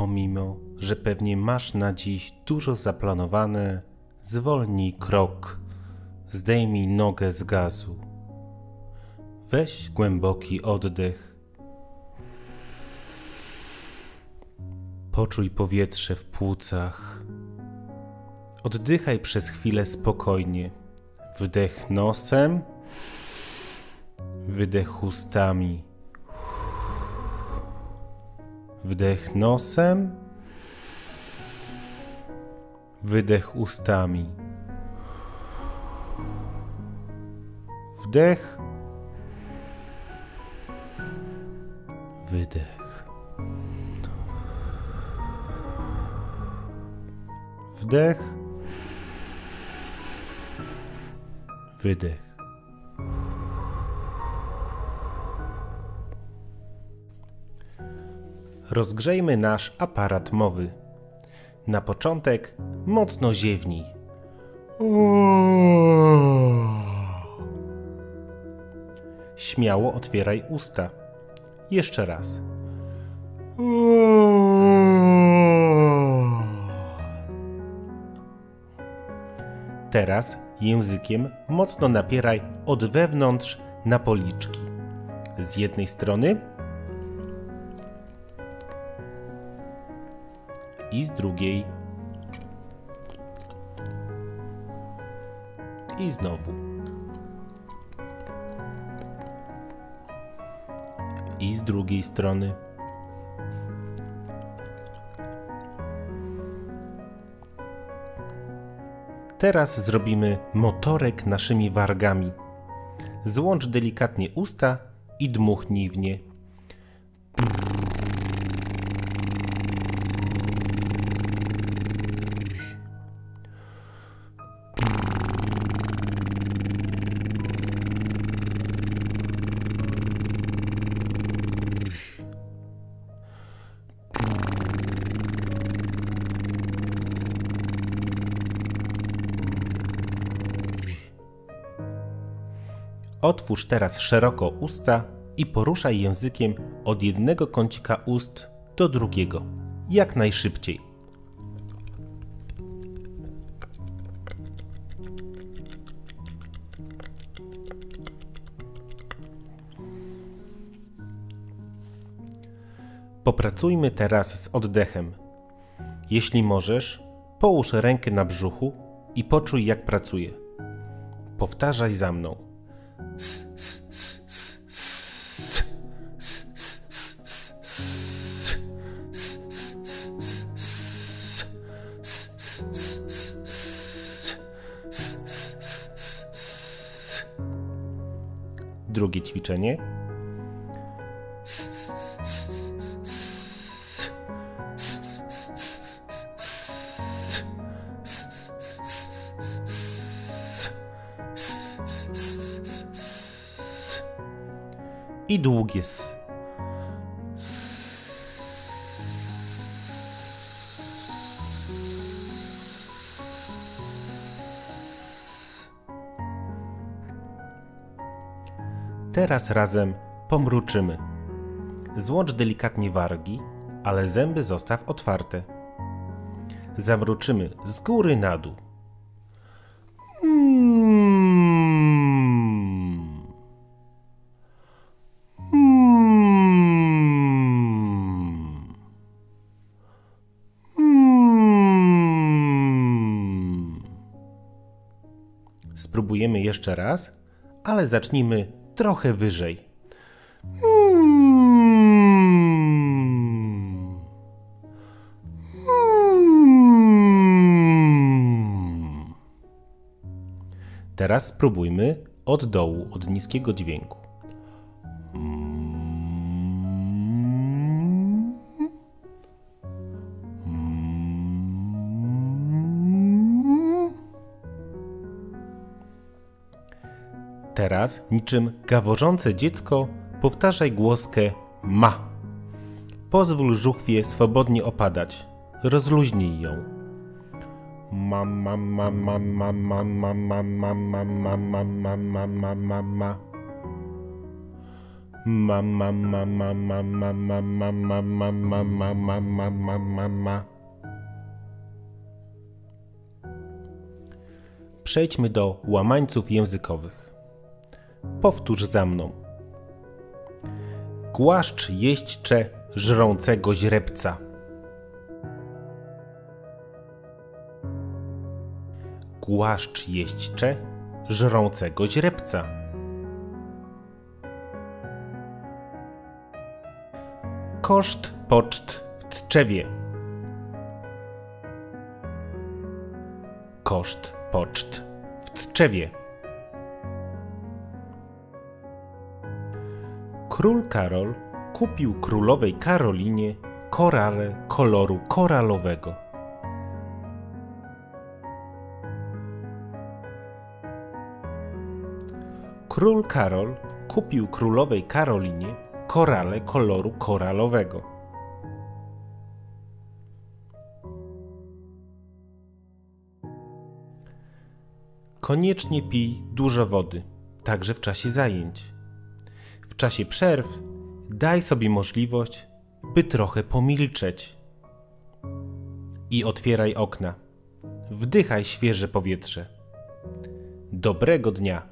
Pomimo, że pewnie masz na dziś dużo zaplanowane, zwolnij krok, zdejmij nogę z gazu. Weź głęboki oddech. Poczuj powietrze w płucach. Oddychaj przez chwilę spokojnie. Wdech nosem, wydech ustami. Wdech nosem, wydech ustami. Wdech, wydech. Wdech, wydech. Rozgrzejmy nasz aparat mowy. Na początek mocno ziewnij. Śmiało otwieraj usta. Jeszcze raz. Teraz językiem mocno napieraj od wewnątrz na policzki. Z jednej strony i z drugiej. I znowu. I z drugiej strony. Teraz zrobimy motorek naszymi wargami. Złącz delikatnie usta i dmuchnij w nie. Otwórz teraz szeroko usta i poruszaj językiem od jednego kącika ust do drugiego, jak najszybciej. Popracujmy teraz z oddechem. Jeśli możesz, połóż rękę na brzuchu i poczuj, jak pracuje. Powtarzaj za mną. Drugie ćwiczenie. I długie s. Teraz razem pomruczymy. Złącz delikatnie wargi, ale zęby zostaw otwarte. Zamruczymy z góry na dół. Spróbujemy jeszcze raz, ale zacznijmy trochę wyżej. Teraz spróbujmy od dołu, od niskiego dźwięku. Teraz, niczym gaworzące dziecko, powtarzaj głoskę ma. Pozwól żuchwie swobodnie opadać. Rozluźnij ją. Ma, ma, ma, ma, ma, ma, ma, ma, ma, ma, ma, ma, ma, ma, ma, ma, ma. Ma, ma, ma, ma, ma, ma, ma, ma, ma, ma, ma, ma, ma, ma, ma, ma, ma. Przejdźmy do łamańców językowych. Powtórz za mną. Głaszcz jeźdźcze żrącego źrebca. Głaszcz jeźdźcze żrącego źrebca. Koszt poczt w Tczewie. Koszt poczt w Tczewie. Król Karol kupił królowej Karolinie korale koloru koralowego. Król Karol kupił królowej Karolinie korale koloru koralowego. Koniecznie pij dużo wody, także w czasie zajęć. W czasie przerw daj sobie możliwość, by trochę pomilczeć. I otwieraj okna. Wdychaj świeże powietrze. Dobrego dnia.